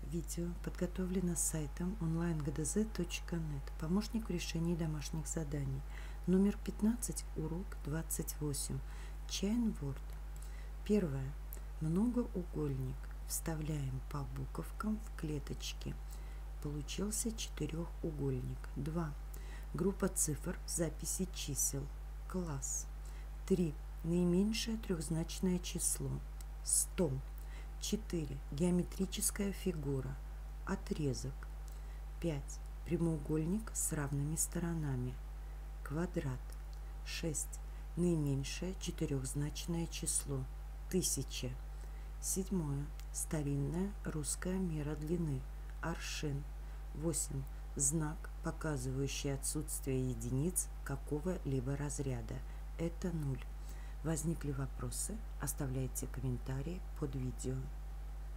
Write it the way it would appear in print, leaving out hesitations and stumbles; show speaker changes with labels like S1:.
S1: Видео подготовлено сайтом onlinegdz.net. Помощник в решении домашних заданий. Номер 15, урок 28. Chain Word. Первое. Многоугольник. Вставляем по буковкам в клеточки. Получился четырехугольник. 2. Группа цифр в записи чисел. Класс. 3. Наименьшее трехзначное число. 100. 4. Геометрическая фигура. Отрезок. 5. Прямоугольник с равными сторонами. Квадрат. 6. Наименьшее четырехзначное число. 1000. 7. Старинная русская мера длины. Аршин. 8. Знак, показывающий отсутствие единиц какого-либо разряда. Это 0. Возникли вопросы? Оставляйте комментарии под видео.